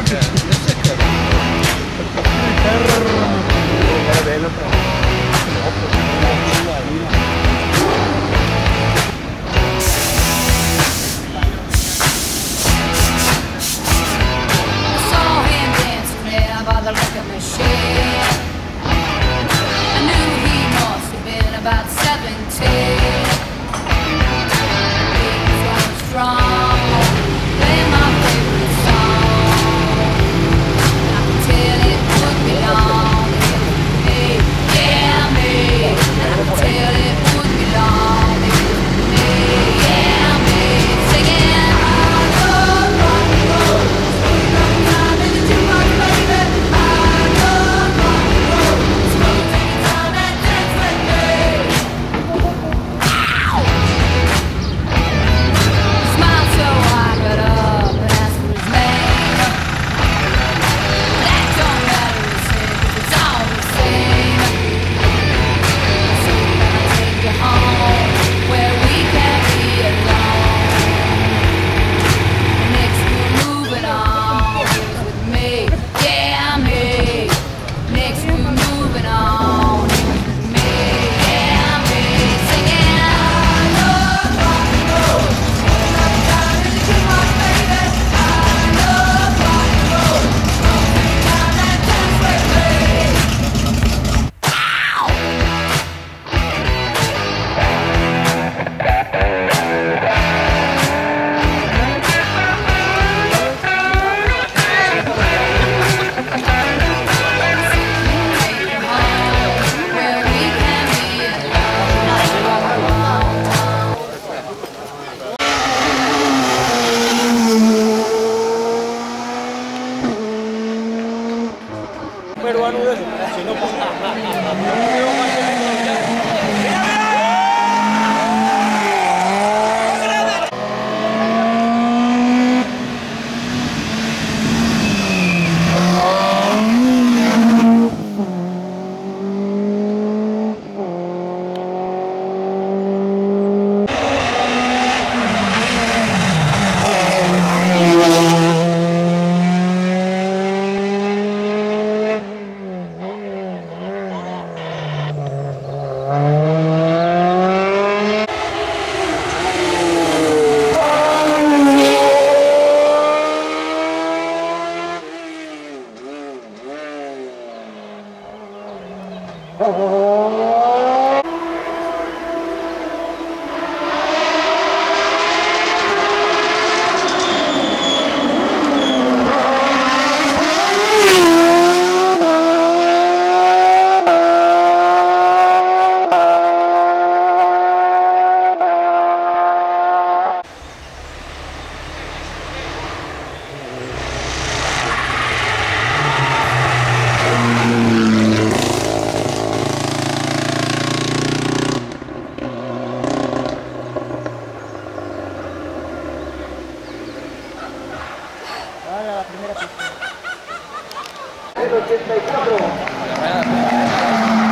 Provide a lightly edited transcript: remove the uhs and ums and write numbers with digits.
About 17, he was strong, playing my favorite song. I could tell it would be long, me, yeah me. I could tell it would be long, me, yeah me. Singing, I love rock and roll, smoking time in the jukebox, baby. I love rock and roll, smoking time and dance with me. Smiled so I got up and asked for his name. That don't matter, he said, 'cause it's all the same. So can I take you home where we can be alone? Next we're moving on with me, yeah me. Next we're moving on with me, yeah me. Singing, I love rock and roll. Down in the jukebox, baby. I love rock and roll. Down and dance with me. Take you home where we can be alone. Peruano de eso, si no pues la primera pista. el 84.